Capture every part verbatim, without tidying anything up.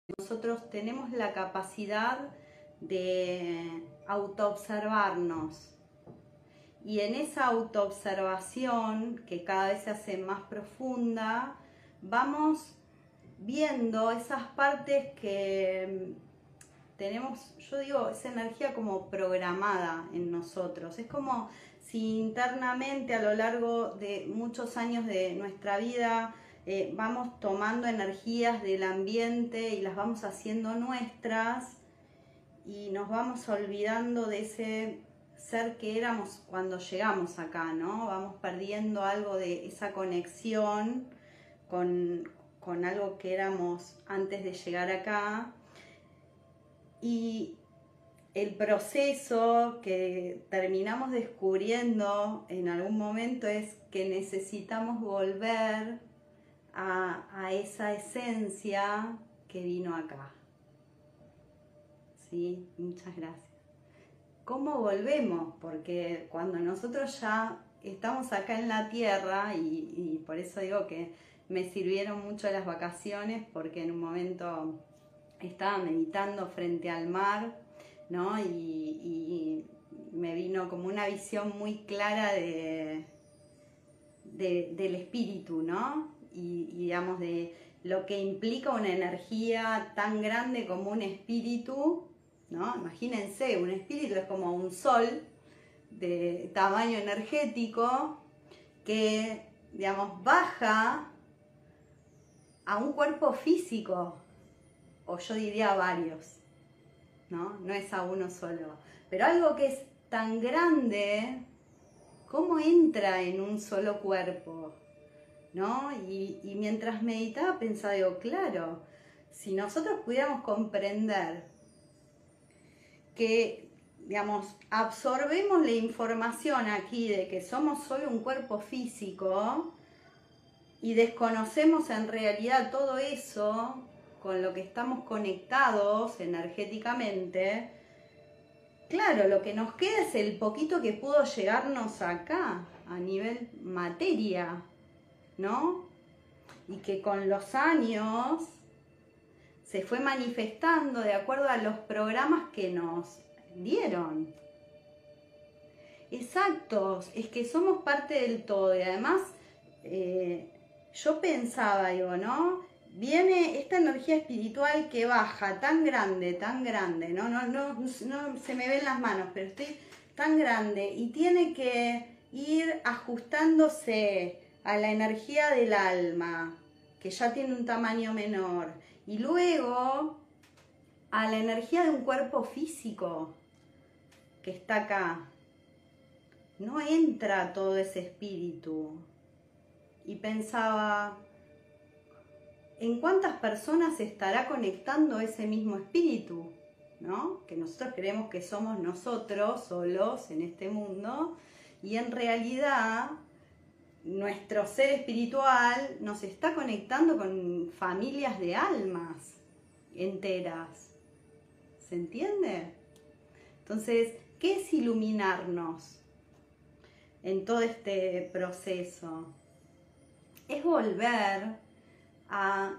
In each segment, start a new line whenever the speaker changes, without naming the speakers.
nosotros tenemos la capacidad de autoobservarnos. Y en esa autoobservación, que cada vez se hace más profunda, vamos viendo esas partes que tenemos, yo digo, esa energía como programada en nosotros. Es como si internamente a lo largo de muchos años de nuestra vida eh, vamos tomando energías del ambiente y las vamos haciendo nuestras y nos vamos olvidando de ese ser que éramos cuando llegamos acá, ¿no? Vamos perdiendo algo de esa conexión con, con algo que éramos antes de llegar acá. Y el proceso que terminamos descubriendo en algún momento es que necesitamos volver a, a esa esencia que vino acá. ¿Sí? Muchas gracias. ¿Cómo volvemos? Porque cuando nosotros ya estamos acá en la tierra, y, y por eso digo que me sirvieron mucho las vacaciones, porque en un momento estaba meditando frente al mar, ¿no? Y, y me vino como una visión muy clara de, de, del espíritu, ¿no? Y, y digamos de lo que implica una energía tan grande como un espíritu, ¿no? Imagínense, un espíritu es como un sol de tamaño energético que, digamos, baja a un cuerpo físico, o yo diría varios, ¿no? No es a uno solo. Pero algo que es tan grande, ¿cómo entra en un solo cuerpo? ¿No? Y, y mientras meditaba pensaba, digo, claro, si nosotros pudiéramos comprender que, digamos, absorbemos la información aquí de que somos solo un cuerpo físico y desconocemos en realidad todo eso con lo que estamos conectados energéticamente, claro, lo que nos queda es el poquito que pudo llegarnos acá a nivel materia, ¿no? Y que con los años se fue manifestando de acuerdo a los programas que nos dieron. Exactos, es que somos parte del todo. Y además eh, yo pensaba, digo, ¿no? Viene esta energía espiritual que baja tan grande, tan grande, ¿no? No, no, no se me ven las manos, pero estoy tan grande y tiene que ir ajustándose a la energía del alma, que ya tiene un tamaño menor, y luego a la energía de un cuerpo físico que está acá. No entra todo ese espíritu. Y pensaba, ¿en cuántas personas se estará conectando ese mismo espíritu? ¿No? Que nosotros creemos que somos nosotros solos en este mundo, y en realidad nuestro ser espiritual nos está conectando con familias de almas enteras. ¿Se entiende? Entonces, ¿qué es iluminarnos en todo este proceso? Es volver a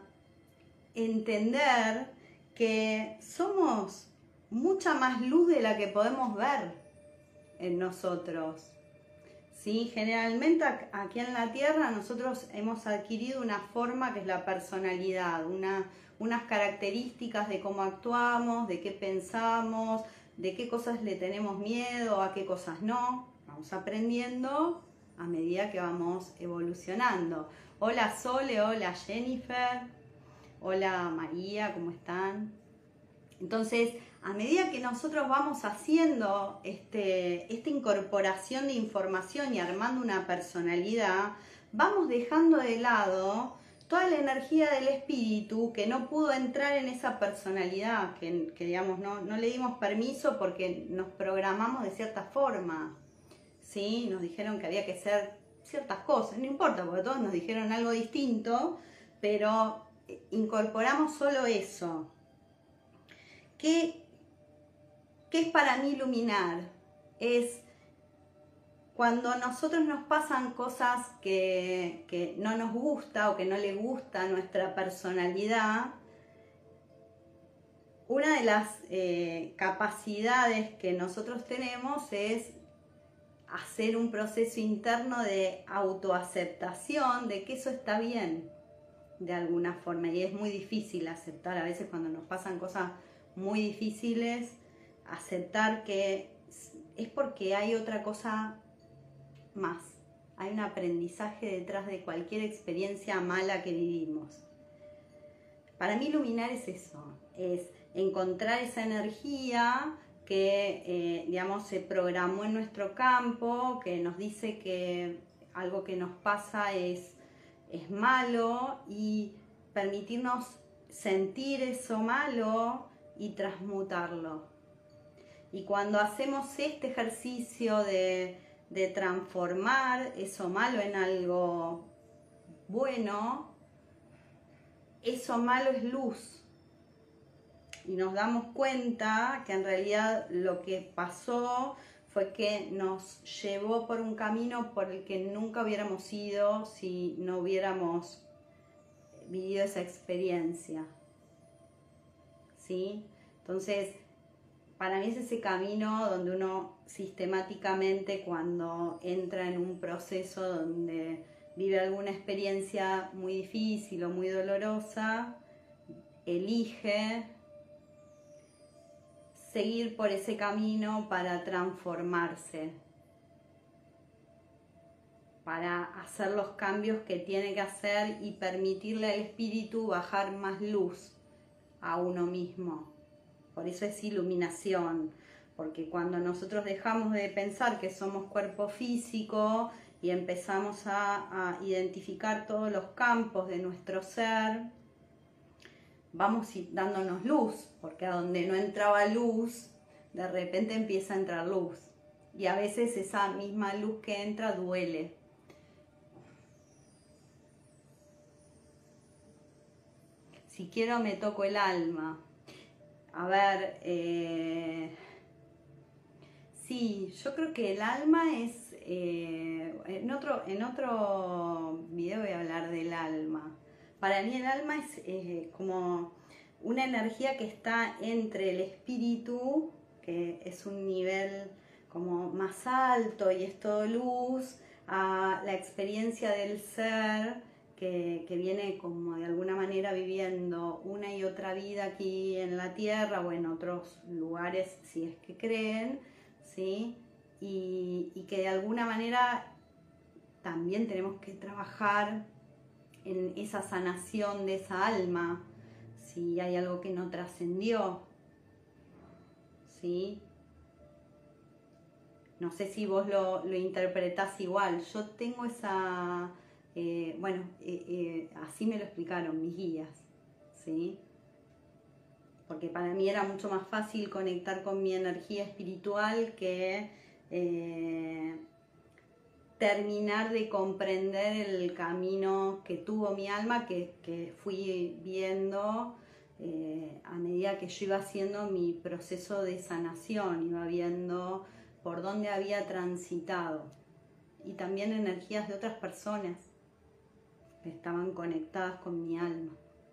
entender que somos mucha más luz de la que podemos ver en nosotros. ¿Sí? Generalmente aquí en la Tierra nosotros hemos adquirido una forma que es la personalidad, una, unas características de cómo actuamos, de qué pensamos, de qué cosas le tenemos miedo, a qué cosas no. Vamos aprendiendo a medida que vamos evolucionando. Hola Sole, hola Jennifer, hola María, ¿cómo están? Entonces, a medida que nosotros vamos haciendo este, esta incorporación de información y armando una personalidad, vamos dejando de lado toda la energía del espíritu que no pudo entrar en esa personalidad, que, que digamos, no, no le dimos permiso porque nos programamos de cierta forma, ¿sí? Nos dijeron que había que ser ciertas cosas, no importa, porque todos nos dijeron algo distinto, pero incorporamos solo eso. ¿Qué, ¿Qué es para mí iluminar? Es cuando a nosotros nos pasan cosas que, que no nos gusta o que no le gusta a nuestra personalidad, una de las eh, capacidades que nosotros tenemos es hacer un proceso interno de autoaceptación de que eso está bien de alguna forma, y es muy difícil aceptar a veces cuando nos pasan cosas muy difíciles, aceptar que es porque hay otra cosa más, hay un aprendizaje detrás de cualquier experiencia mala que vivimos. Para mí iluminar es eso, es encontrar esa energía que, eh, digamos, se programó en nuestro campo, que nos dice que algo que nos pasa es, es malo, y permitirnos sentir eso malo y transmutarlo. Y cuando hacemos este ejercicio de, de transformar eso malo en algo bueno, eso malo es luz. Y nos damos cuenta que en realidad lo que pasó fue que nos llevó por un camino por el que nunca hubiéramos ido si no hubiéramos vivido esa experiencia. ¿Sí? Entonces, para mí es ese camino donde uno sistemáticamente, cuando entra en un proceso donde vive alguna experiencia muy difícil o muy dolorosa, elige seguir por ese camino para transformarse, para hacer los cambios que tiene que hacer y permitirle al espíritu bajar más luz a uno mismo. Por eso es iluminación, porque cuando nosotros dejamos de pensar que somos cuerpo físico y empezamos a, a identificar todos los campos de nuestro ser, vamos dándonos luz, porque a donde no entraba luz, de repente empieza a entrar luz. Y a veces esa misma luz que entra duele. Si quiero me toco el alma. A ver, eh, sí, yo creo que el alma es, eh, en, otro, en otro video voy a hablar del alma. Para mí el alma es eh, como una energía que está entre el espíritu, que es un nivel como más alto y es todo luz, a la experiencia del ser, que, que viene como de alguna manera viviendo una y otra vida aquí en la tierra o en otros lugares si es que creen, ¿sí? Y, y que de alguna manera también tenemos que trabajar en esa sanación de esa alma, si hay algo que no trascendió, ¿sí? No sé si vos lo, lo interpretás igual. Yo tengo esa, eh, bueno, eh, eh, así me lo explicaron mis guías, ¿sí? Porque para mí era mucho más fácil conectar con mi energía espiritual que eh, terminar de comprender el camino que tuvo mi alma, que, que fui viendo eh, a medida que yo iba haciendo mi proceso de sanación, iba viendo por dónde había transitado, y también energías de otras personas que estaban conectadas con mi alma.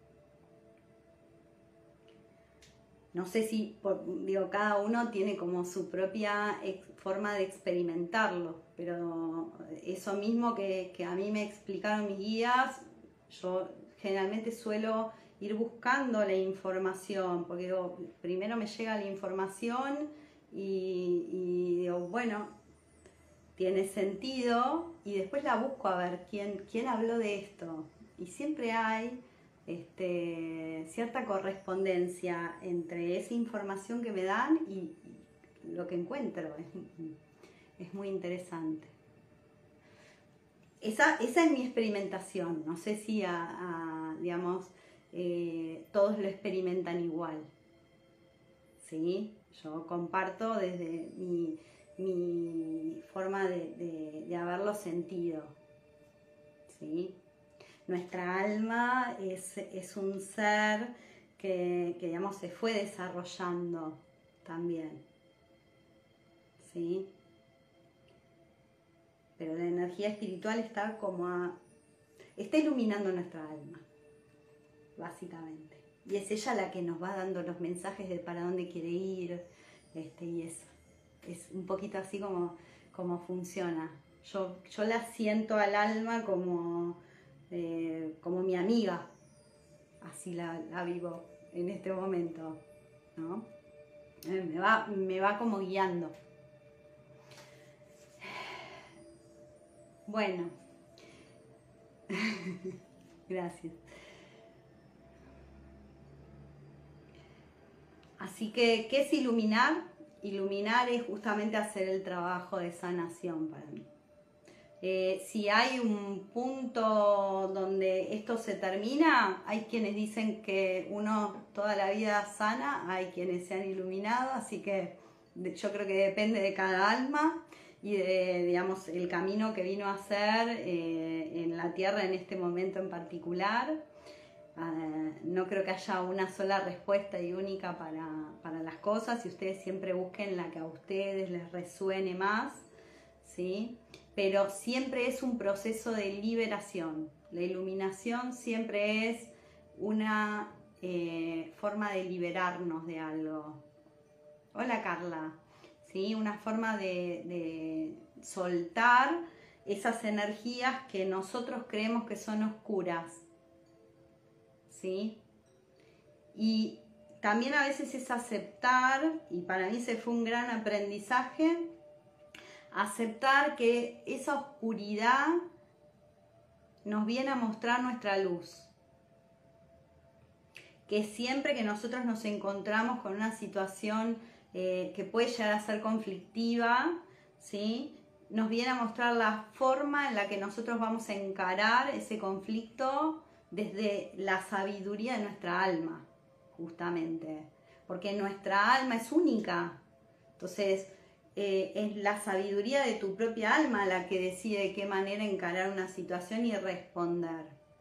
No sé si, por, digo, cada uno tiene como su propia forma de experimentarlo, pero eso mismo que, que a mí me explicaron mis guías, yo generalmente suelo ir buscando la información, porque digo, primero me llega la información y, y digo, bueno, tiene sentido, y después la busco a ver quién, quién habló de esto. Y siempre hay este, cierta correspondencia entre esa información que me dan y, y lo que encuentro. Es, es muy interesante. Esa, esa es mi experimentación. No sé si a, a, digamos, eh, todos lo experimentan igual, ¿sí? Yo comparto desde mi, mi forma de, de, de haberlo sentido, ¿sí? Nuestra alma es, es un ser que, que, digamos, se fue desarrollando también, ¿sí? Pero la energía espiritual está como a, está iluminando nuestra alma, básicamente. y es ella la que nos va dando los mensajes de para dónde quiere ir, este, y es, es un poquito así como, como funciona. Yo, yo la siento al alma como, eh, como mi amiga, así la, la vivo en este momento, ¿no? Eh, me va, me va como guiando. Bueno, gracias. Así que, ¿qué es iluminar? Iluminar es justamente hacer el trabajo de sanación para mí. Eh, si hay un punto donde esto se termina, hay quienes dicen que uno toda la vida sana, hay quienes se han iluminado, así que yo creo que depende de cada alma y de, digamos, el camino que vino a hacer eh, en la tierra en este momento en particular. Uh, no creo que haya una sola respuesta y única para, para las cosas, y ustedes siempre busquen la que a ustedes les resuene más, ¿sí? Pero siempre es un proceso de liberación. La iluminación siempre es una eh, forma de liberarnos de algo. Hola Carla, ¿sí? Una forma de, de soltar esas energías que nosotros creemos que son oscuras, ¿sí? Y también a veces es aceptar, y para mí ese fue un gran aprendizaje, aceptar que esa oscuridad nos viene a mostrar nuestra luz. Que siempre que nosotros nos encontramos con una situación eh, que puede llegar a ser conflictiva, ¿sí? Nos viene a mostrar la forma en la que nosotros vamos a encarar ese conflicto desde la sabiduría de nuestra alma, justamente. Porque nuestra alma es única. Entonces, eh, es la sabiduría de tu propia alma la que decide de qué manera encarar una situación y responder,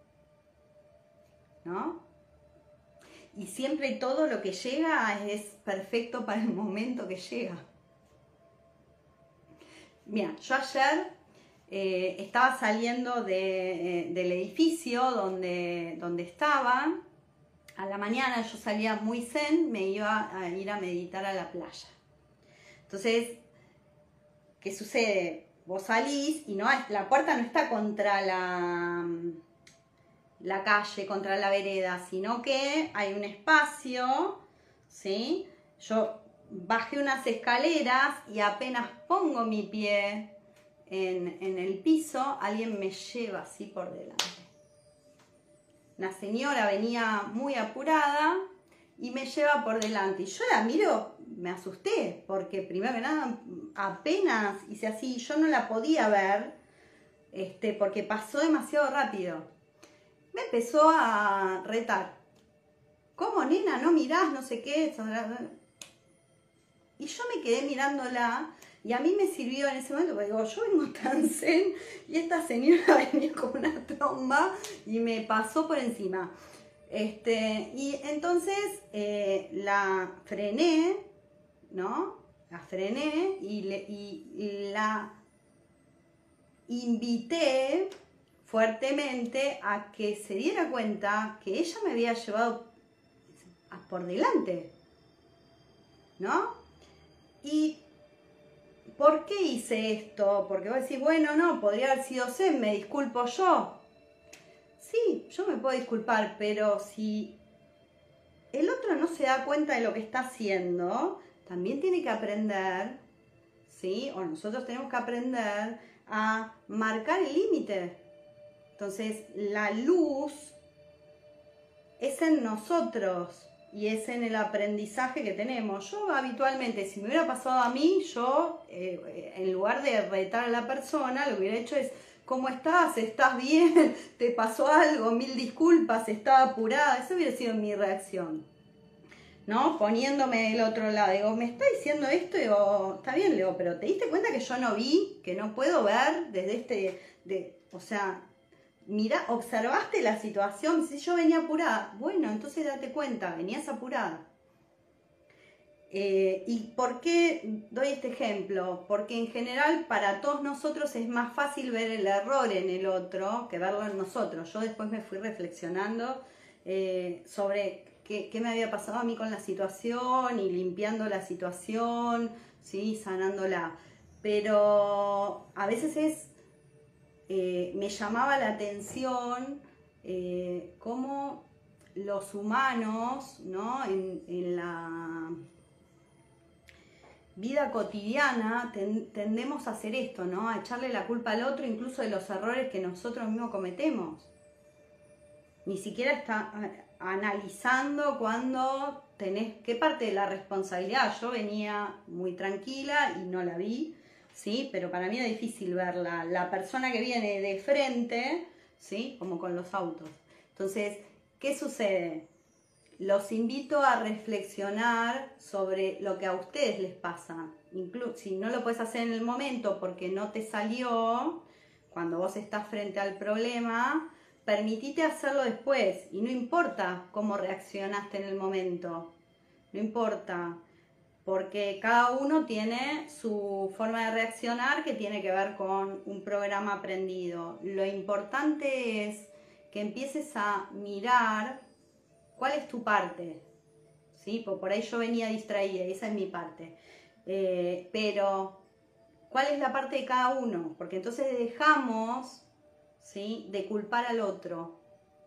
¿no? Y siempre todo lo que llega es perfecto para el momento que llega. Mira, yo ayer eh, estaba saliendo de, eh, del edificio donde, donde estaba. A la mañana yo salía muy zen, me iba a ir a meditar a la playa. Entonces, ¿qué sucede? Vos salís y no, la puerta no está contra la... la calle, contra la vereda, sino que hay un espacio, ¿sí? Yo bajé unas escaleras y apenas pongo mi pie en, en el piso, alguien me lleva así por delante. Una señora venía muy apurada y me lleva por delante. Y yo la miro, me asusté, porque primero que nada, apenas hice así, yo no la podía ver, este, porque pasó demasiado rápido. Me empezó a retar. ¿Cómo, nena? ¿No mirás? No sé qué. Y yo me quedé mirándola y a mí me sirvió en ese momento, porque digo, yo vengo tan zen y esta señora venía con una tromba y me pasó por encima. Este, y entonces eh, la frené, ¿no? La frené y, le, y, y la invité fuertemente a que se diera cuenta que ella me había llevado por delante, ¿no? ¿Y por qué hice esto? Porque vos decís, bueno, no, podría haber sido zen, me disculpo yo. Sí, yo me puedo disculpar, pero si el otro no se da cuenta de lo que está haciendo, también tiene que aprender, ¿sí? O nosotros tenemos que aprender a marcar el límite. Entonces, la luz es en nosotros y es en el aprendizaje que tenemos. Yo habitualmente, si me hubiera pasado a mí, yo, eh, en lugar de retar a la persona, lo que hubiera hecho es, ¿cómo estás? ¿Estás bien? ¿Te pasó algo? Mil disculpas, estaba apurada. Esa hubiera sido mi reacción, ¿no? Poniéndome del otro lado. Digo, ¿me está diciendo esto? Digo, está bien, Leo, pero ¿te diste cuenta que yo no vi? Que no puedo ver desde este... De, o sea... Mira, observaste la situación, si yo venía apurada, bueno, entonces date cuenta, venías apurada. Eh, ¿Y por qué doy este ejemplo? Porque en general para todos nosotros es más fácil ver el error en el otro que verlo en nosotros. Yo después me fui reflexionando eh, sobre qué, qué me había pasado a mí con la situación y limpiando la situación, ¿sí? Sanándola. Pero a veces es, eh, me llamaba la atención eh, cómo los humanos, ¿no? en, en la vida cotidiana ten, tendemos a hacer esto, ¿no? A echarle la culpa al otro, incluso de los errores que nosotros mismos cometemos. Ni siquiera está analizando cuando tenés qué parte de la responsabilidad. Yo venía muy tranquila y no la vi, ¿sí? Pero para mí era difícil verla. La persona que viene de frente, ¿sí? Como con los autos. Entonces, ¿qué sucede? Los invito a reflexionar sobre lo que a ustedes les pasa. Incluso si no lo puedes hacer en el momento porque no te salió, cuando vos estás frente al problema, permitite hacerlo después. Y no importa cómo reaccionaste en el momento. No importa. Porque cada uno tiene su forma de reaccionar que tiene que ver con un programa aprendido. Lo importante es que empieces a mirar cuál es tu parte, ¿sí? Por, por ahí yo venía distraída y esa es mi parte. Eh, pero, ¿cuál es la parte de cada uno? Porque entonces dejamos, ¿sí? de culpar al otro.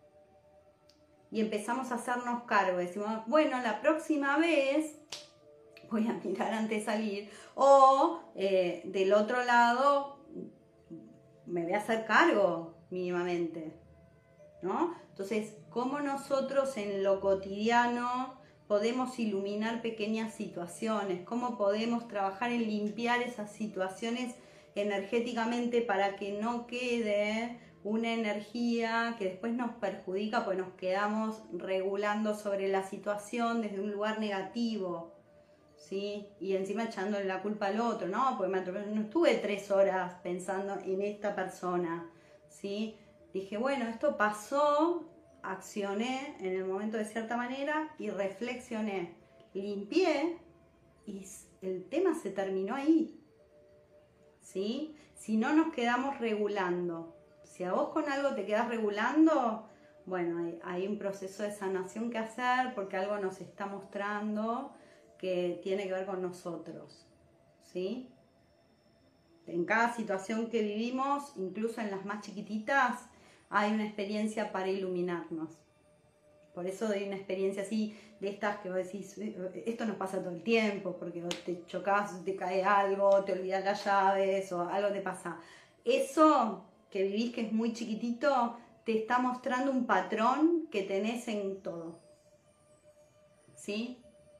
Y empezamos a hacernos cargo. Decimos, bueno, la próxima vez voy a mirar antes de salir. O eh, del otro lado, me voy a hacer cargo mínimamente, ¿no? Entonces, ¿cómo nosotros en lo cotidiano podemos iluminar pequeñas situaciones? ¿Cómo podemos trabajar en limpiar esas situaciones energéticamente para que no quede una energía que después nos perjudica porque nos quedamos regulando sobre la situación desde un lugar negativo, ¿sí? Y encima echándole la culpa al otro, ¿no? Porque me atropelló, no estuve tres horas pensando en esta persona, ¿sí? Dije, bueno, esto pasó, accioné en el momento de cierta manera y reflexioné, limpié y el tema se terminó ahí, ¿sí? Si no nos quedamos regulando, si a vos con algo te quedas regulando, bueno, hay, hay un proceso de sanación que hacer porque algo nos está mostrando que tiene que ver con nosotros, ¿sí? En cada situación que vivimos, incluso en las más chiquititas, hay una experiencia para iluminarnos. Por eso doy una experiencia así, de estas que vos decís, esto nos pasa todo el tiempo, porque te chocás, te cae algo, te olvidas las llaves o algo te pasa. Eso que vivís que es muy chiquitito, te está mostrando un patrón que tenés en todo. ¿Sí?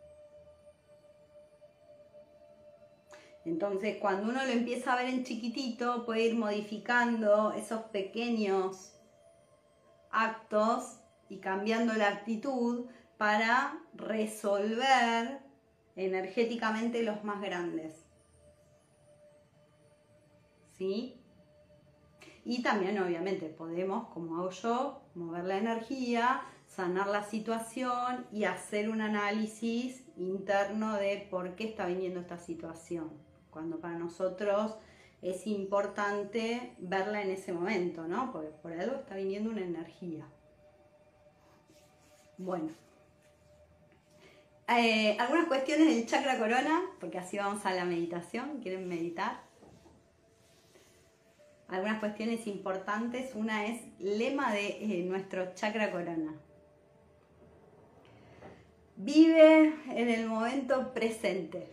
Entonces, cuando uno lo empieza a ver en chiquitito, puede ir modificando esos pequeños actos y cambiando la actitud para resolver energéticamente los más grandes. ¿Sí? Y también, obviamente, podemos, como hago yo, mover la energía, sanar la situación y hacer un análisis interno de por qué está viniendo esta situación. Cuando para nosotros es importante verla en ese momento, ¿no? Porque por algo está viniendo una energía. Bueno. Eh, algunas cuestiones del chakra corona, porque así vamos a la meditación. ¿Quieren meditar? Algunas cuestiones importantes. Una es lema de eh, nuestro chakra corona. Vive en el momento presente.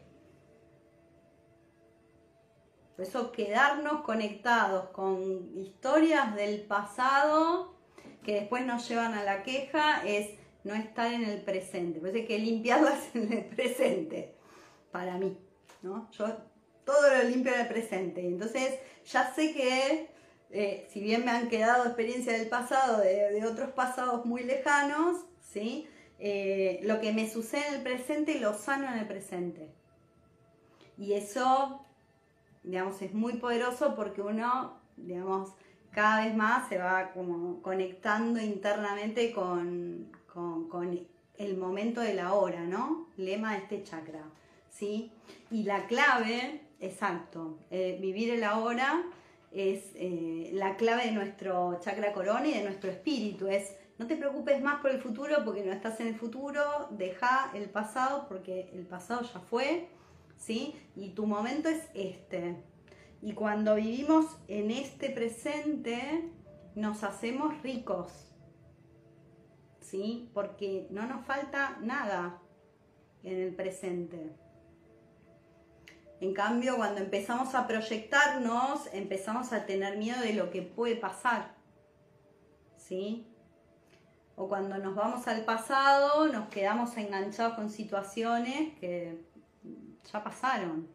Por eso quedarnos conectados con historias del pasado que después nos llevan a la queja es no estar en el presente. Por eso hay que limpiarlas en el presente, para mí, ¿no? Yo todo lo limpio en el presente. Entonces ya sé que, eh, si bien me han quedado experiencias del pasado, de, de otros pasados muy lejanos, ¿sí? Eh, lo que me sucede en el presente lo sano en el presente. Y eso, digamos, es muy poderoso porque uno, digamos, cada vez más se va como conectando internamente con, con, con el momento de la hora, ¿no? Lema de este chakra, ¿sí? Y la clave, exacto, eh, vivir el ahora es eh, la clave de nuestro chakra corona y de nuestro espíritu, es No te preocupes más por el futuro porque no estás en el futuro, deja el pasado porque el pasado ya fue, ¿sí? Y tu momento es este. Y cuando vivimos en este presente, nos hacemos ricos, ¿sí? Porque no nos falta nada en el presente. En cambio, cuando empezamos a proyectarnos, empezamos a tener miedo de lo que puede pasar, ¿sí? O cuando nos vamos al pasado, nos quedamos enganchados con situaciones que ya pasaron.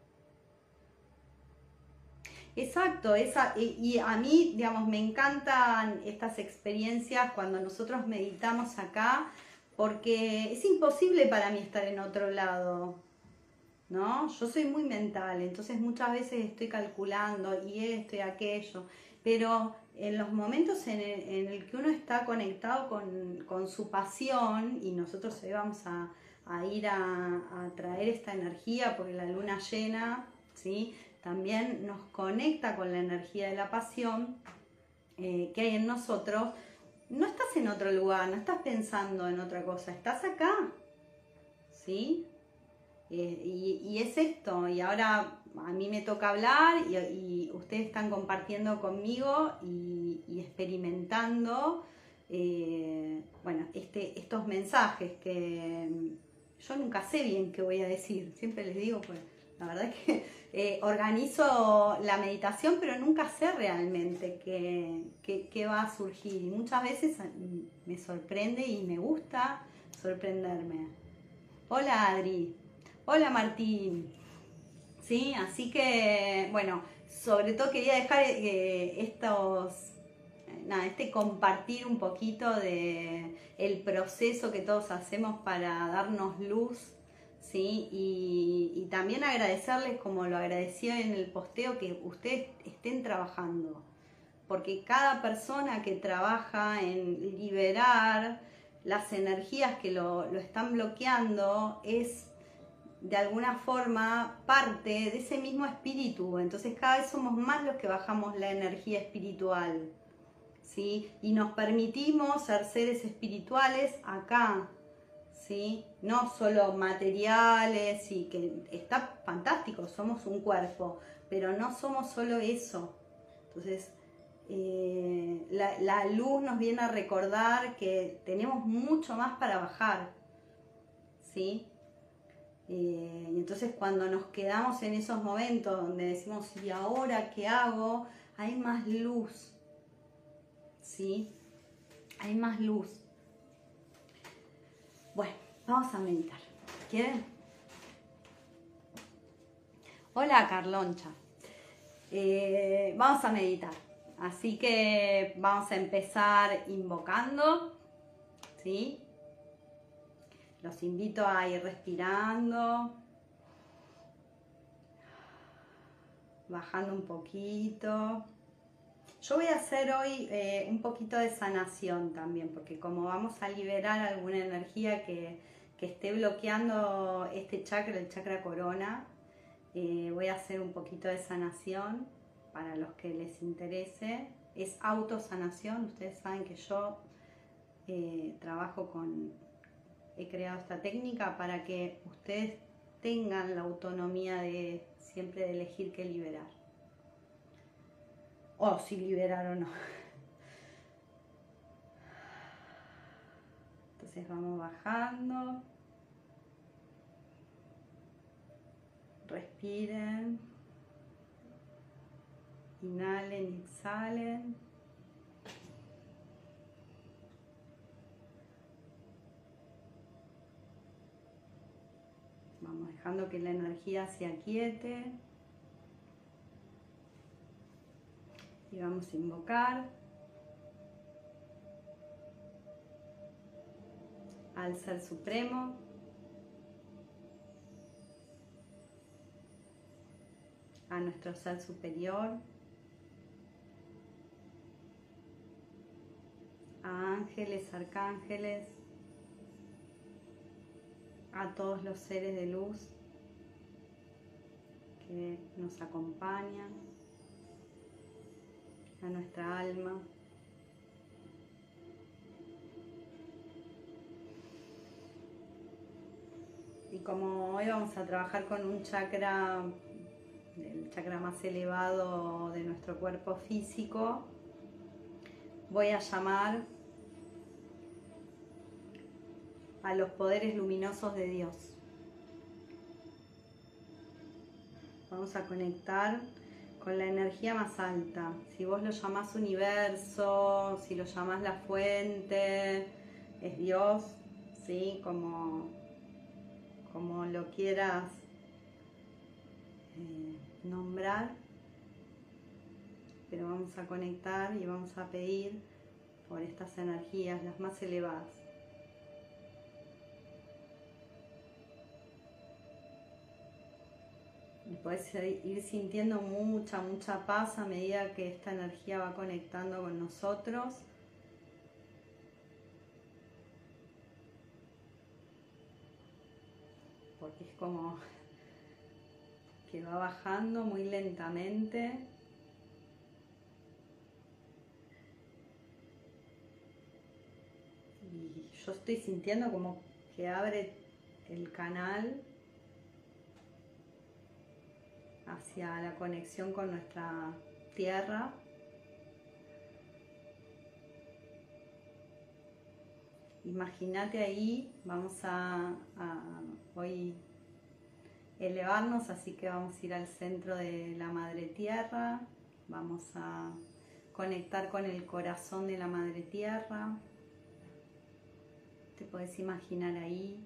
Exacto, esa, y, y a mí, digamos, me encantan estas experiencias cuando nosotros meditamos acá, porque es imposible para mí estar en otro lado, ¿no? Yo soy muy mental, entonces muchas veces estoy calculando y esto y aquello, pero en los momentos en el, en el que uno está conectado con, con su pasión, y nosotros hoy vamos a, a ir a, a traer esta energía porque la luna llena, ¿sí? También nos conecta con la energía de la pasión eh, que hay en nosotros. No estás en otro lugar, no estás pensando en otra cosa, estás acá, ¿sí? Eh, y, y es esto, y ahora a mí me toca hablar y, y ustedes están compartiendo conmigo y, y experimentando eh, bueno, este, estos mensajes que yo nunca sé bien qué voy a decir, siempre les digo, pues la verdad es que eh, organizo la meditación pero nunca sé realmente qué, qué, qué va a surgir, y muchas veces me sorprende y me gusta sorprenderme. Hola Adri. Hola Martín, sí, así que bueno, sobre todo quería dejar eh, estos, eh, nada, este compartir un poquito de el proceso que todos hacemos para darnos luz, sí, y, y también agradecerles como lo agradecí en el posteo que ustedes estén trabajando, porque cada persona que trabaja en liberar las energías que lo, lo están bloqueando es de alguna forma parte de ese mismo espíritu, entonces cada vez somos más los que bajamos la energía espiritual, ¿sí? Y nos permitimos ser seres espirituales acá, ¿sí? No solo materiales, y que está fantástico, somos un cuerpo, pero no somos solo eso. Entonces eh, la, la luz nos viene a recordar que tenemos mucho más para bajar, ¿sí? Eh, y entonces cuando nos quedamos en esos momentos donde decimos, ¿y ahora qué hago? Hay más luz, ¿sí? Hay más luz. Bueno, vamos a meditar. ¿Quieren? Hola Carloncha. Eh, vamos a meditar. Así que vamos a empezar invocando, ¿sí? Los invito a ir respirando, bajando un poquito. Yo voy a hacer hoy eh, un poquito de sanación también, porque como vamos a liberar alguna energía que, que esté bloqueando este chakra, el chakra corona, eh, voy a hacer un poquito de sanación para los que les interese. Es autosanación, ustedes saben que yo eh, trabajo con... He creado esta técnica para que ustedes tengan la autonomía de siempre de elegir qué liberar. O si liberar o no. Entonces vamos bajando. Respiren. Inhalen y exhalen. Vamos dejando que la energía se aquiete. Y vamos a invocar al Ser Supremo, a nuestro Ser Superior, a ángeles, arcángeles, a todos los seres de luz que nos acompañan, a nuestra alma, Y como hoy vamos a trabajar con un chakra, el chakra más elevado de nuestro cuerpo físico, voy a llamar a los poderes luminosos de Dios. Vamos a conectar con la energía más alta. Si vos lo llamás universo, si lo llamás la fuente, es Dios, ¿sí? Como, como lo quieras eh, nombrar. Pero vamos a conectar y vamos a pedir por estas energías, las más elevadas. Y podés ir sintiendo mucha, mucha paz a medida que esta energía va conectando con nosotros. Porque es como que va bajando muy lentamente. Y yo estoy sintiendo como que abre el canal hacia la conexión con nuestra tierra. Imagínate ahí, vamos a, a hoy elevarnos, así que vamos a ir al centro de la Madre Tierra, vamos a conectar con el corazón de la Madre Tierra. Te puedes imaginar ahí.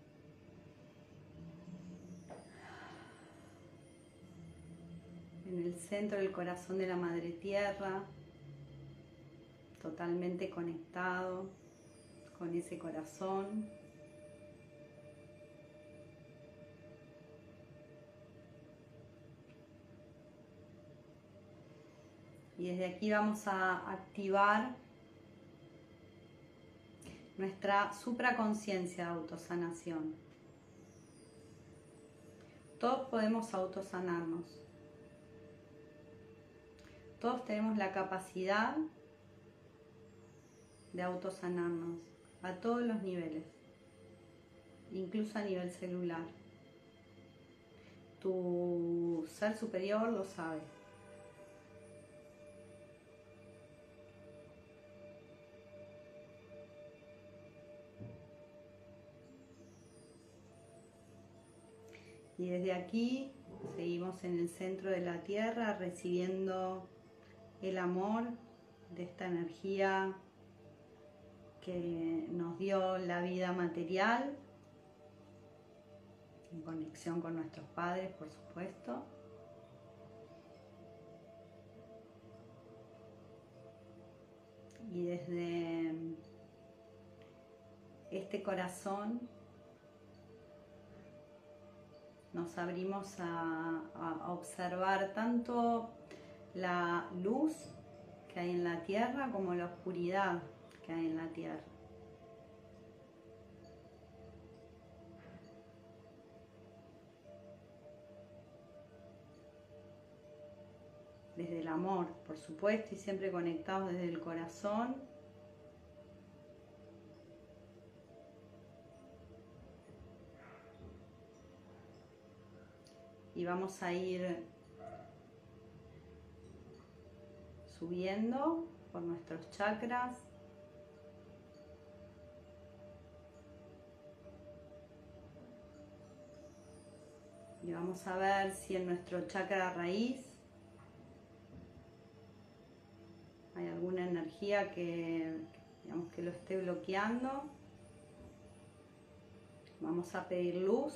En el centro del corazón de la Madre Tierra, totalmente conectado con ese corazón. Y desde aquí vamos a activar nuestra supraconciencia de autosanación. Todos podemos autosanarnos. Todos tenemos la capacidad de autosanarnos a todos los niveles, incluso a nivel celular. Tu ser superior lo sabe. Y desde aquí seguimos en el centro de la Tierra recibiendo el amor de esta energía que nos dio la vida material, en conexión con nuestros padres, por supuesto. Y desde este corazón nos abrimos a, a observar tanto la luz que hay en la tierra como la oscuridad que hay en la tierra. Desde el amor, por supuesto, y siempre conectados desde el corazón. Y vamos a ir subiendo por nuestros chakras. Y vamos a ver si en nuestro chakra raíz hay alguna energía que, digamos, que lo esté bloqueando. Vamos a pedir luz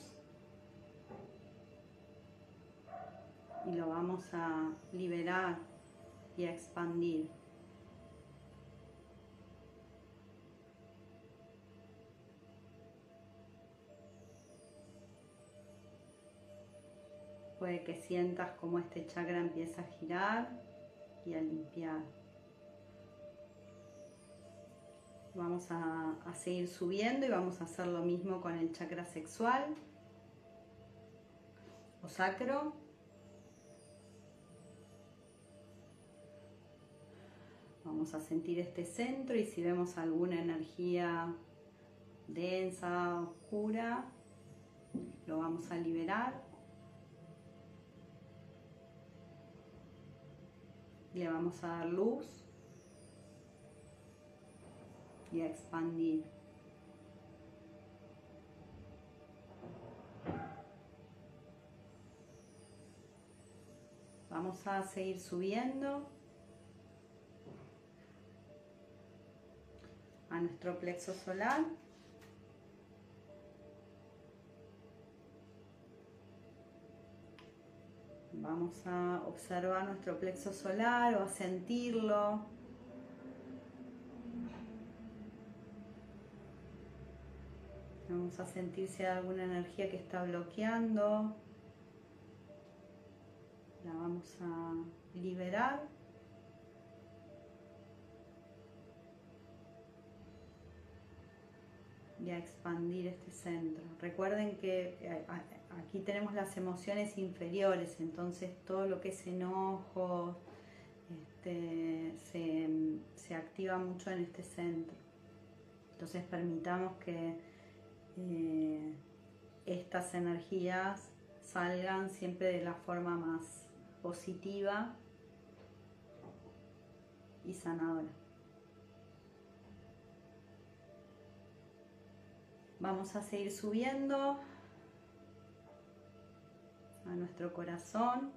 y lo vamos a liberar y a expandir. Puede que sientas como este chakra empieza a girar y a limpiar. Vamos a, a seguir subiendo y vamos a hacer lo mismo con el chakra sexual o sacro. Vamos a sentir este centro y si vemos alguna energía densa, oscura, vamos a liberar. Le vamos a dar luz y a expandir. Vamos a seguir subiendo a nuestro plexo solar. Vamos a observar nuestro plexo solar o a sentirlo. Vamos a sentir si hay alguna energía que está bloqueando. La vamos a liberar. Y a expandir este centro. Recuerden que aquí tenemos las emociones inferiores, entonces todo lo que es enojo este, se, se activa mucho en este centro. Entonces permitamos que eh, estas energías salgan siempre de la forma más positiva y sanadora. Vamos a seguir subiendo a nuestro corazón.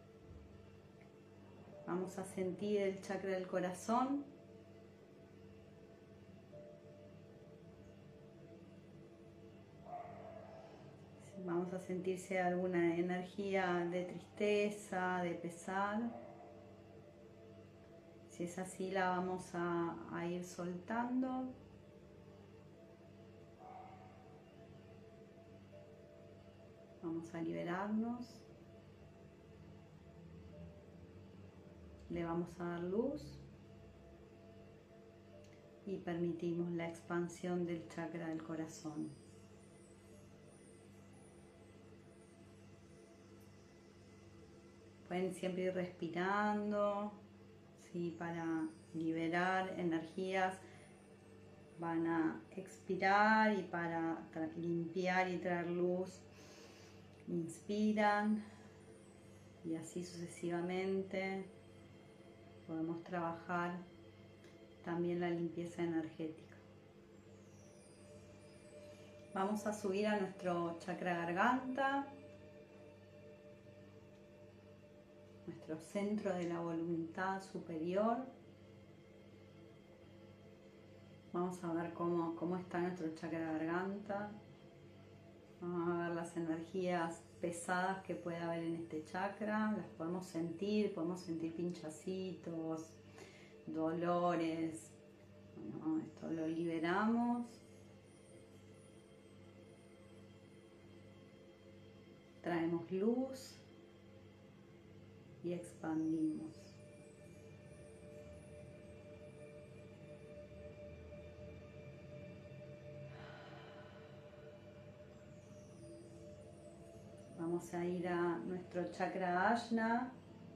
Vamos a sentir el chakra del corazón. Vamos a sentir si hay alguna energía de tristeza, de pesar. Si es así, la vamos a, a ir soltando. Vamos a liberarnos. Le vamos a dar luz. Y permitimos la expansión del chakra del corazón. Pueden siempre ir respirando, ¿sí? Para liberar energías. Van a expirar y para limpiar y traer luz. Inspiran y así sucesivamente podemos trabajar también la limpieza energética. Vamos a subir a nuestro chakra garganta, nuestro centro de la voluntad superior. Vamos a ver cómo, cómo está nuestro chakra garganta. Vamos a ver las energías pesadas que puede haber en este chakra. Las podemos sentir, podemos sentir pinchacitos, dolores. Bueno, esto lo liberamos. Traemos luz y expandimos. Vamos a ir a nuestro chakra Ajna.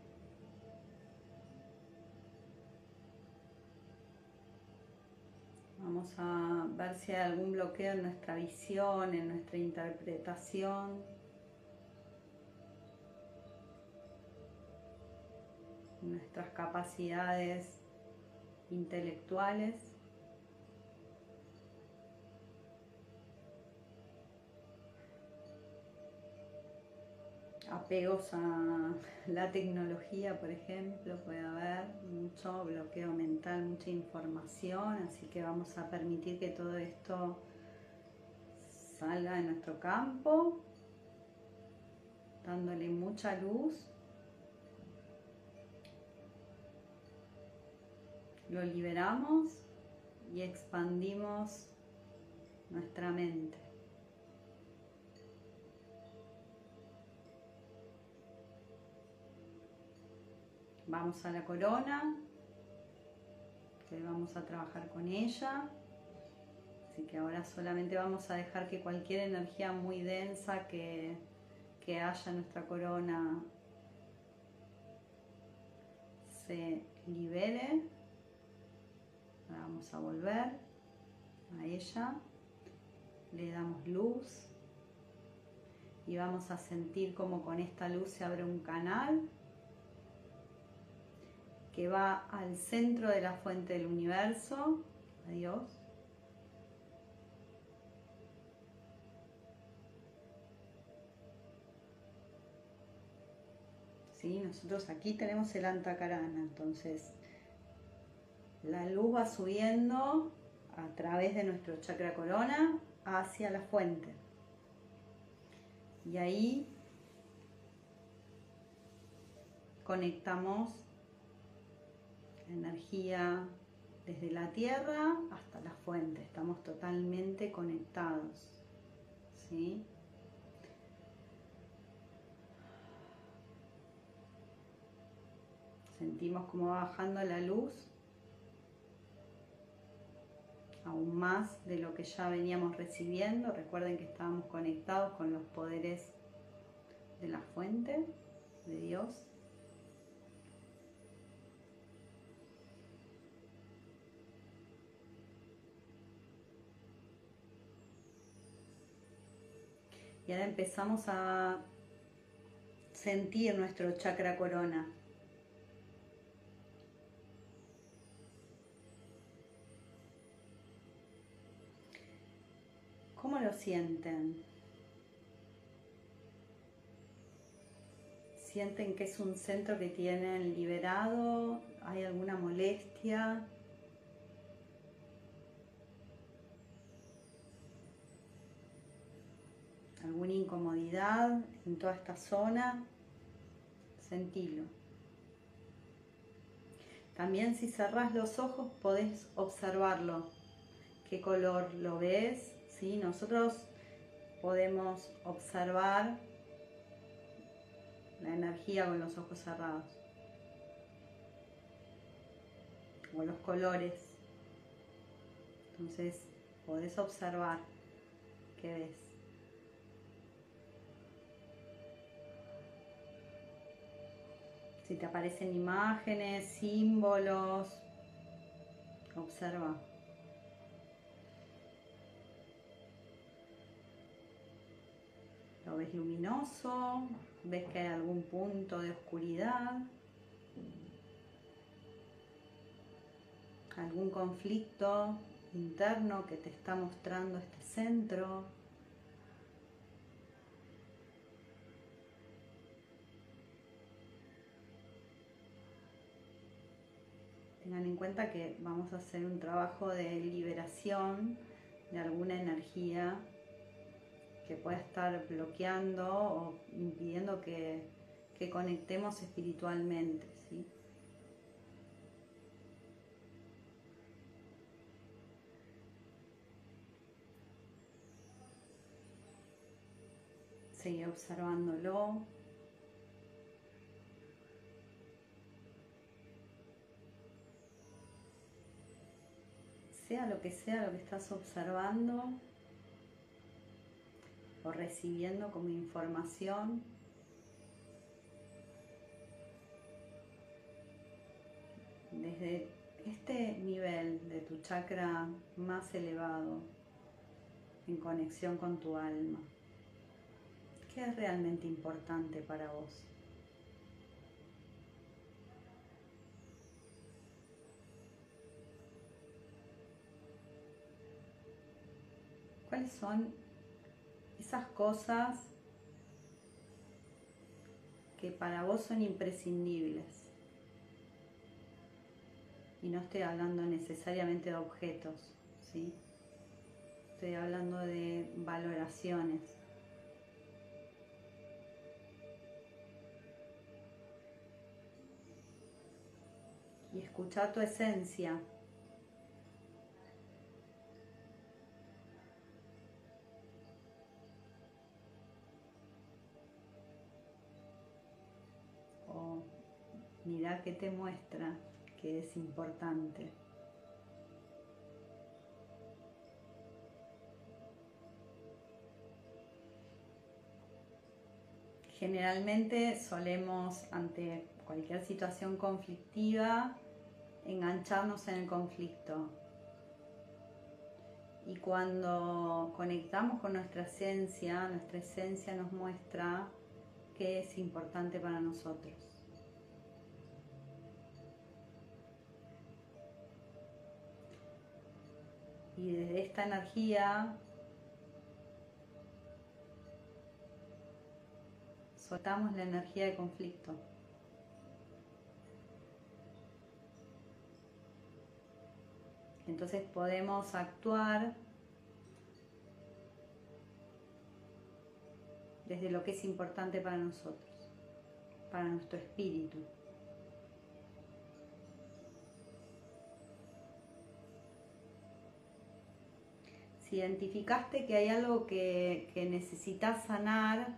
Vamos a ver si hay algún bloqueo en nuestra visión, en nuestra interpretación. En nuestras capacidades intelectuales. Apegos a la tecnología, por ejemplo, puede haber mucho bloqueo mental, mucha información, así que vamos a permitir que todo esto salga de nuestro campo, dándole mucha luz. Lo liberamos y expandimos nuestra mente. Vamos a la corona, que vamos a trabajar con ella. Así que ahora solamente vamos a dejar que cualquier energía muy densa que, que haya en nuestra corona se libere. Ahora vamos a volver a ella. Le damos luz y vamos a sentir como con esta luz se abre un canal que va al centro de la fuente del universo, a Dios. ¿Sí? Nosotros aquí tenemos el Antakarana, entonces la luz va subiendo a través de nuestro chakra corona hacia la fuente. Y ahí conectamos la energía desde la tierra hasta la fuente. Estamos totalmente conectados, ¿sí? Sentimos cómo va bajando la luz aún más de lo que ya veníamos recibiendo. Recuerden que estábamos conectados con los poderes de la fuente, de Dios. Y ahora empezamos a sentir nuestro chakra corona. ¿Cómo lo sienten? ¿Sienten que es un centro que tienen liberado? ¿Hay alguna molestia? ¿Alguna incomodidad en toda esta zona? Sentilo. También si cerrás los ojos podés observarlo. ¿Qué color lo ves? ¿Sí? Nosotros podemos observar la energía con los ojos cerrados. O los colores. Entonces podés observar qué ves. Si te aparecen imágenes, símbolos, observa. ¿Lo ves luminoso? ¿Ves que hay algún punto de oscuridad? ¿Algún conflicto interno que te está mostrando este centro? Tengan en cuenta que vamos a hacer un trabajo de liberación de alguna energía que pueda estar bloqueando o impidiendo que, que conectemos espiritualmente, ¿sí? Seguí observándolo. Sea lo que sea lo que estás observando o recibiendo como información, desde este nivel de tu chakra más elevado, en conexión con tu alma, ¿qué es realmente importante para vos? ¿Cuáles son esas cosas que para vos son imprescindibles? Y no estoy hablando necesariamente de objetos, ¿sí? Estoy hablando de valoraciones. Y escucha tu esencia. O mira qué te muestra que es importante. Generalmente solemos, ante cualquier situación conflictiva, engancharnos en el conflicto Y cuando conectamos con nuestra esencia, nuestra esencia nos muestra qué es importante para nosotros. Y desde esta energía soltamos la energía de conflicto. Entonces podemos actuar desde lo que es importante para nosotros, para nuestro espíritu. Si identificaste que hay algo que, que necesitas sanar,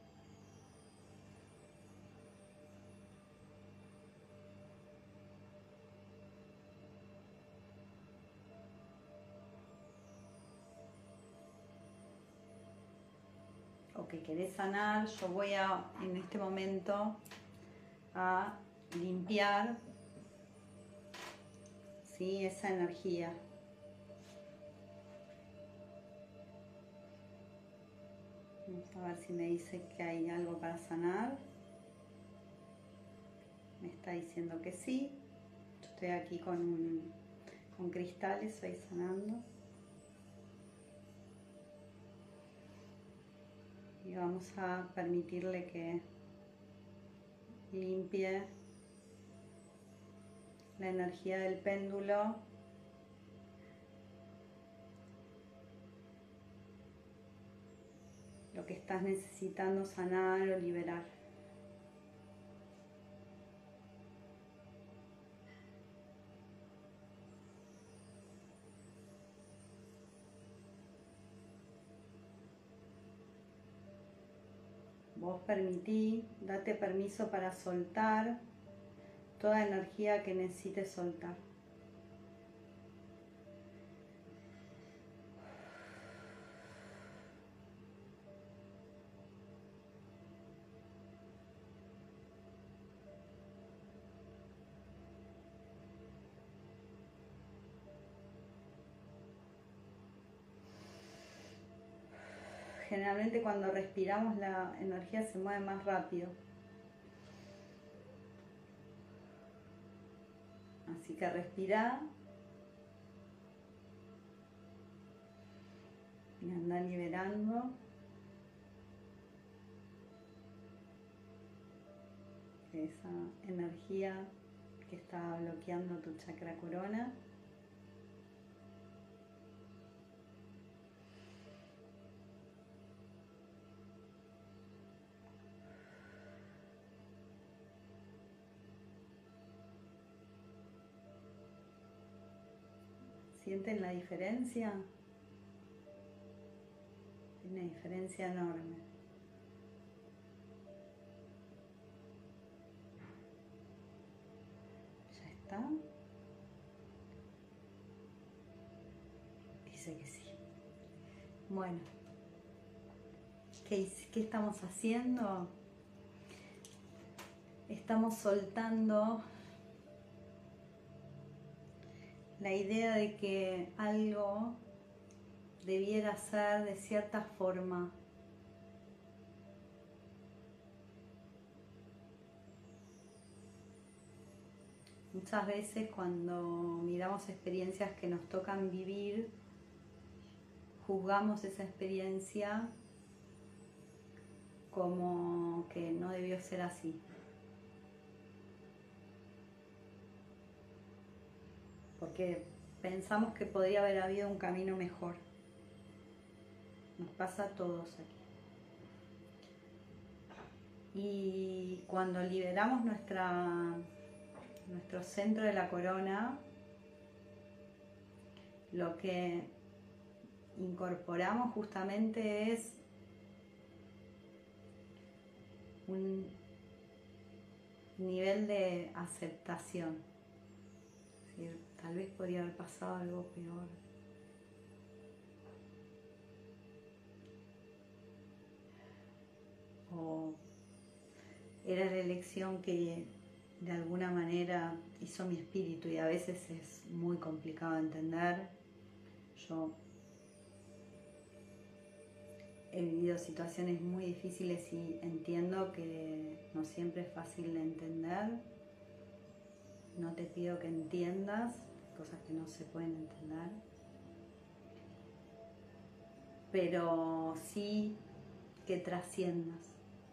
o que querés sanar, yo voy a, en este momento, a limpiar, ¿sí?, esa energía. Vamos a ver si me dice que hay algo para sanar. Me está diciendo que sí. Yo estoy aquí con, un, con cristales, voy sanando. Y vamos a permitirle que limpie la energía del péndulo. Lo que estás necesitando sanar o liberar. Vos permití, date permiso para soltar toda energía que necesites soltar. Generalmente cuando respiramos la energía se mueve más rápido. Así que respira y anda liberando esa energía que está bloqueando tu chakra corona. ¿Sienten la diferencia? Es una diferencia enorme. ¿Ya está? Dice que sí. Bueno, ¿qué, qué estamos haciendo? Estamos soltando la idea de que algo debiera ser de cierta forma. Muchas veces cuando miramos experiencias que nos tocan vivir, juzgamos esa experiencia como que no debió ser así. Porque pensamos que podría haber habido un camino mejor. Nos pasa a todos aquí. Y cuando liberamos nuestra, nuestro centro de la corona, lo que incorporamos justamente es un nivel de aceptación. Es decir, tal vez podría haber pasado algo peor. O era la elección que de alguna manera hizo mi espíritu y a veces es muy complicado de entender. Yo he vivido situaciones muy difíciles y entiendo que no siempre es fácil de entender. No te pido que entiendas cosas que no se pueden entender, pero sí que trasciendas.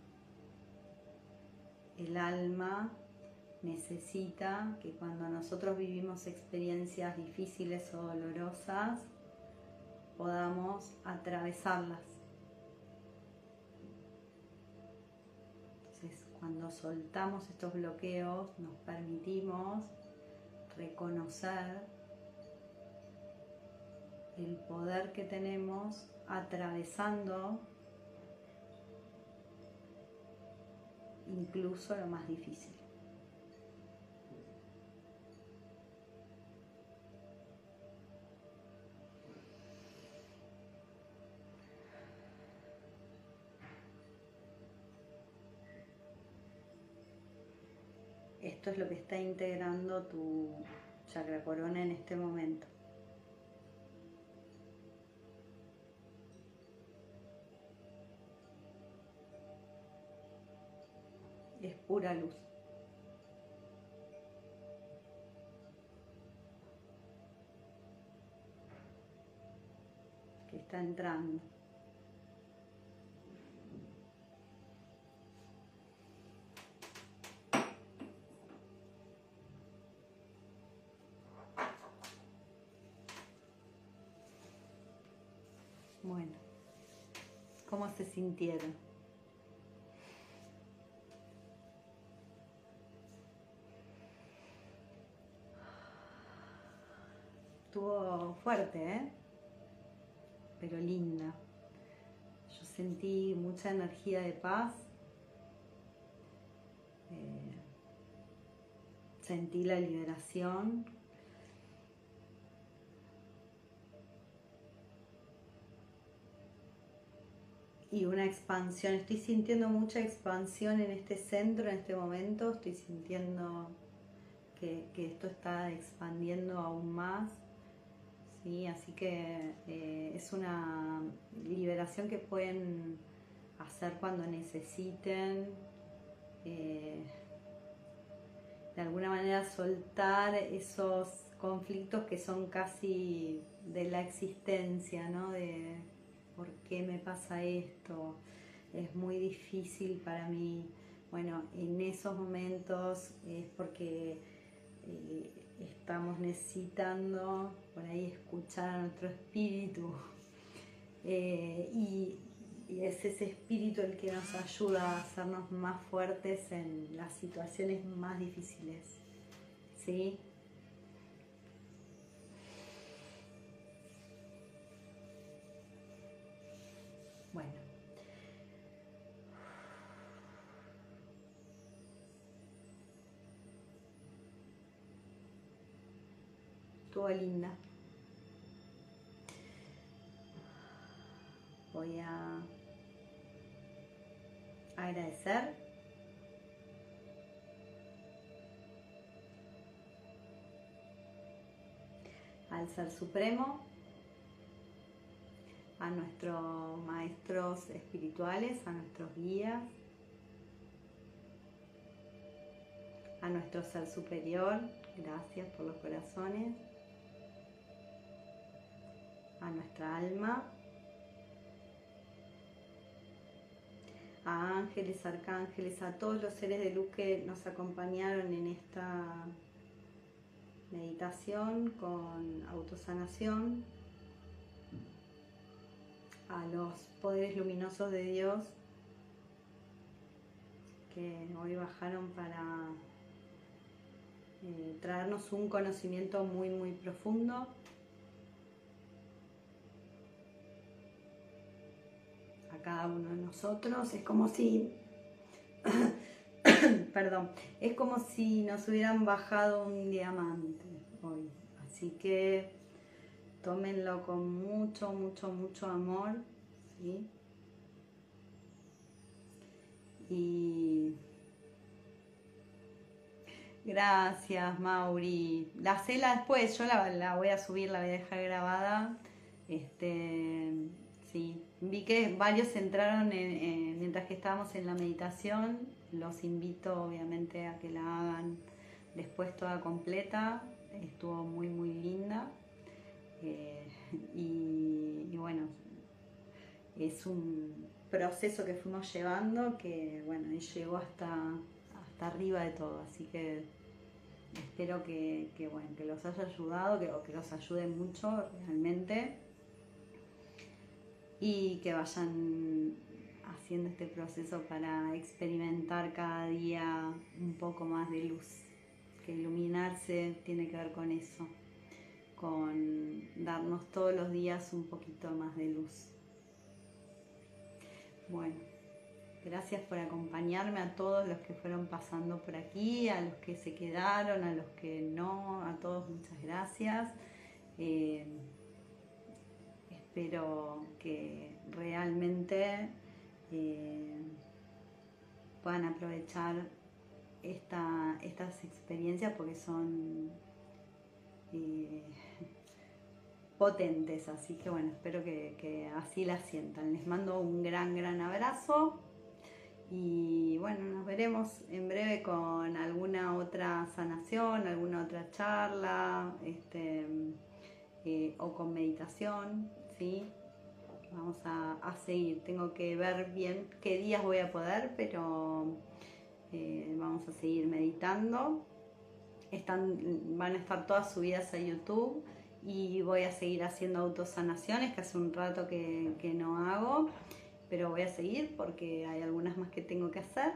El alma necesita que cuando nosotros vivimos experiencias difíciles o dolorosas, podamos atravesarlas. Entonces, cuando soltamos estos bloqueos, nos permitimos reconocer el poder que tenemos atravesando incluso lo más difícil. Esto es lo que está integrando tu chakra corona en este momento. Es pura luz. Que está entrando. Bueno, ¿cómo se sintieron? Estuvo fuerte, ¿eh? Pero linda. Yo sentí mucha energía de paz. Eh, sentí la liberación. Y una expansión. Estoy sintiendo mucha expansión en este centro, en este momento. Estoy sintiendo que, que esto está expandiendo aún más. ¿Sí? Así que eh, es una liberación que pueden hacer cuando necesiten. Eh, de alguna manera soltar esos conflictos que son casi de la existencia, ¿no? De ¿por qué me pasa esto? Es muy difícil para mí. Bueno, en esos momentos es porque eh, estamos necesitando por ahí escuchar a nuestro espíritu. Eh, y, y es ese espíritu el que nos ayuda a hacernos más fuertes en las situaciones más difíciles. ¿Sí? Bueno. Estuvo linda. Voy a agradecer al Ser Supremo, a nuestros maestros espirituales, a nuestros guías, a nuestro Ser Superior, gracias por los corazones, a nuestra alma, a ángeles, arcángeles, a todos los seres de luz que nos acompañaron en esta meditación con autosanación, a los poderes luminosos de Dios que hoy bajaron para eh, traernos un conocimiento muy muy profundo. A cada uno de nosotros es como si perdón, es como si nos hubieran bajado un diamante hoy, así que tómenlo con mucho, mucho, mucho amor, ¿sí? Y gracias, Mauri. La cela después, yo la, la voy a subir, la voy a dejar grabada. Este, sí. vi que varios entraron en, en, mientras que estábamos en la meditación. Los invito obviamente a que la hagan después toda completa. Estuvo muy muy linda. Eh, y, y bueno, es un proceso que fuimos llevando que bueno, llegó hasta, hasta arriba de todo, así que espero que, que, bueno, que los haya ayudado, que, o que los ayude mucho realmente, y que vayan haciendo este proceso para experimentar cada día un poco más de luz, que iluminarse tiene que ver con eso, con darnos todos los días un poquito más de luz. Bueno, gracias por acompañarme, a todos los que fueron pasando por aquí, a los que se quedaron, a los que no, a todos muchas gracias. Eh, espero que realmente eh, puedan aprovechar esta, estas experiencias porque son eh, potentes, así que bueno, espero que, que así las sientan. Les mando un gran gran abrazo y bueno, nos veremos en breve con alguna otra sanación, alguna otra charla, este, eh, o con meditación, ¿sí? Vamos a, a seguir, tengo que ver bien qué días voy a poder, pero eh, vamos a seguir meditando. Están, van a estar todas subidas a YouTube. Y voy a seguir haciendo autosanaciones, que hace un rato que, que no hago, pero voy a seguir porque hay algunas más que tengo que hacer.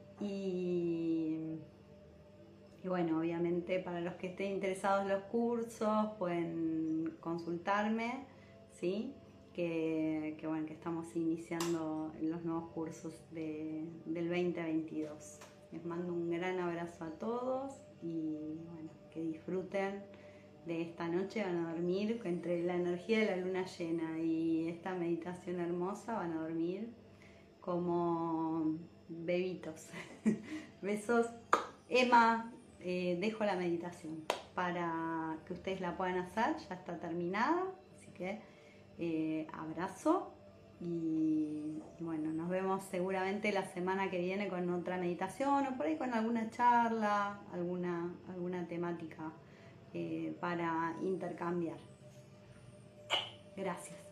Y, y bueno, obviamente para los que estén interesados en los cursos pueden consultarme, ¿sí? Que, que bueno, que estamos iniciando los nuevos cursos de, del veinte veintidós. Les mando un gran abrazo a todos y bueno, que disfruten de esta noche, van a dormir entre la energía de la luna llena y esta meditación hermosa, van a dormir como bebitos. Besos. Emma, eh, dejo la meditación para que ustedes la puedan hacer, ya está terminada, así que eh, abrazo y, y bueno, nos vemos seguramente la semana que viene con otra meditación o por ahí con alguna charla, alguna, alguna temática Eh, para intercambiar. Gracias.